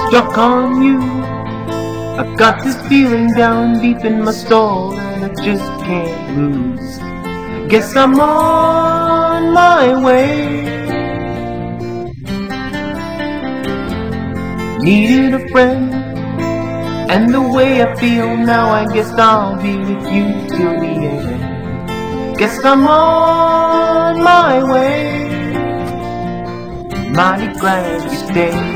stuck on you. I've got this feeling down deep in my soul and I just can't lose. Guess I'm on my way. Needed a friend, and the way I feel now, I guess I'll be with you till the end. Guess I'm on my way. Mighty glad you stayed.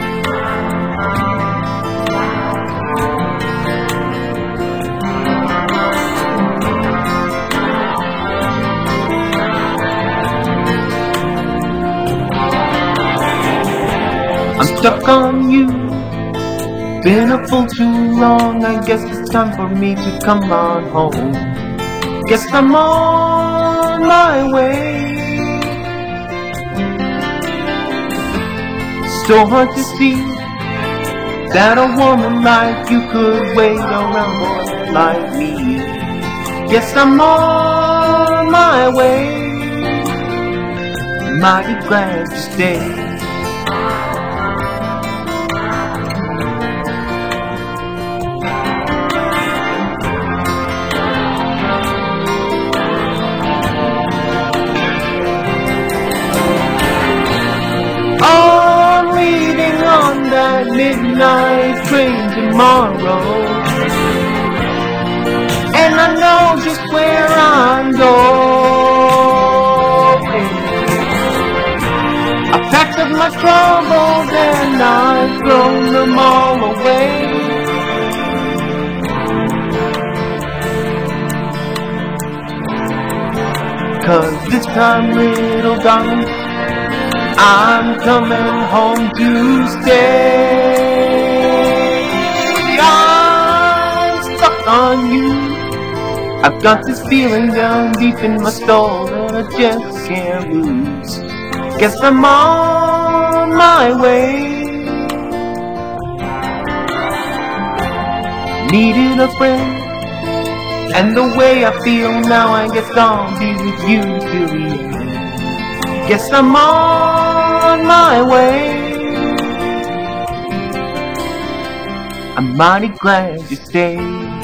I'm stuck on you. Been a fool too long. I guess it's time for me to come on home. Guess I'm on my way. So hard to see that a woman like you could wait around boy like me. Guess I'm on my way. Mighty glad you stayed. That midnight train tomorrow, and I know just where I'm going. I packed up my troubles and I've thrown them all away. Cause this time, little darling, I'm coming home to stay. I'm stuck on you. I've got this feeling down deep in my soul that I just can't lose. Guess I'm on my way. Needed a friend, and the way I feel now, I guess I'll be with you till the end. Guess I'm on my way. I'm mighty glad you stayed.